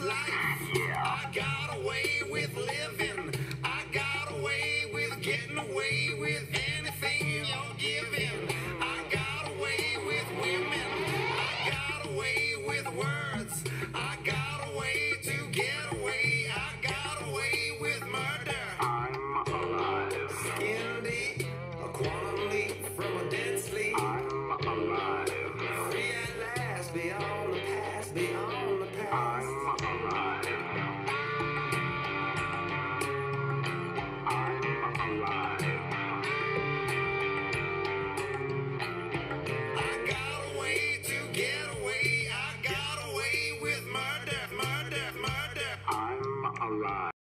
life. I got away with living. I got away with getting away with anything you're giving. I got away with women. I got away with words. I got away to get away. I got away with murder. I'm alive. Skin deep, a quantum leap from a dead sleep. I'm alive. Free at last, beyond the past, beyond the past. I'm alive. I'm alive. I got away to get away. I got away with murder, murder, murder. I'm alive.